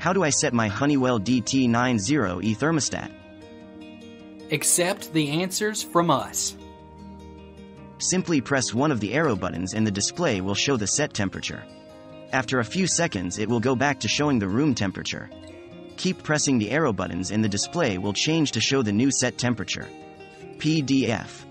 How do I set my Honeywell DT90E thermostat? Accept the answers from us. Simply press one of the arrow buttons and the display will show the set temperature. After a few seconds it will go back to showing the room temperature. Keep pressing the arrow buttons and the display will change to show the new set temperature. PDF